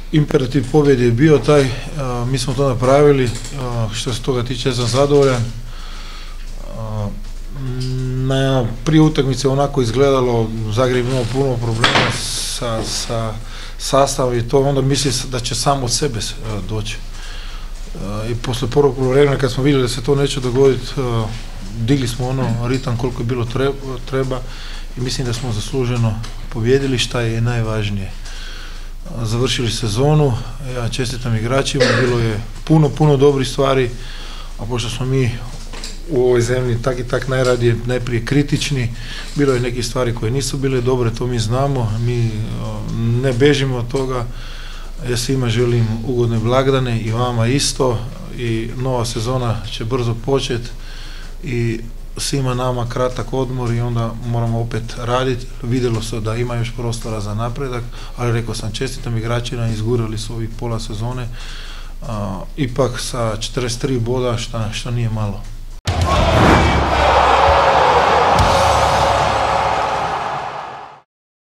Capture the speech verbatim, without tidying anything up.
imperativ pobjede je bio taj, mi smo to napravili, što se toga tiče ja sam zadovoljan. Na prije utakmice onako izgledalo, Zagreb imao puno problema sa, sa sastavom i to onda misli da će sam od sebe doći. I posle prvog vremena kad smo vidjeli da se to neće dogoditi, digli smo ono ritam koliko je bilo treba i mislim da smo zasluženo pobjedili, šta je najvažnije. Završili sezonu, ja čestitam igračima, bilo je puno, puno dobrih stvari, a pošto smo mi u ovoj zemlji tak i tak najradije najprije kritični, bilo je neke stvari koje nisu bile dobre, to mi znamo, mi ne bežimo od toga. Ja svima želim ugodne blagdane i vama isto i nova sezona će brzo početi i svima nama kratak odmor i onda moramo opet raditi. Vidjelo se da ima još prostora za napredak, ali rekao sam čestitam igračima, izgurali su ovih pola sezone, a, ipak sa četrdeset tri boda što nije malo.